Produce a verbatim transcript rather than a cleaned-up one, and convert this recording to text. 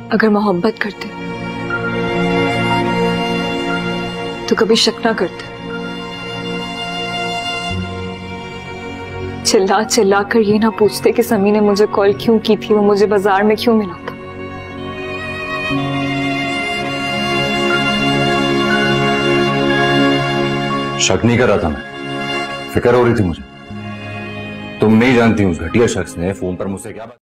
अगर मोहब्बत करते तो कभी शक ना करते। चिल्ला चिल्ला कर ये ना पूछते कि समी ने मुझे कॉल क्यों की थी, वो मुझे बाजार में क्यों मिला था। शक नहीं कर रहा था मैं, फिक्र हो रही थी मुझे। तुम नहीं जानती उस घटिया शख्स ने फोन पर मुझसे क्या बात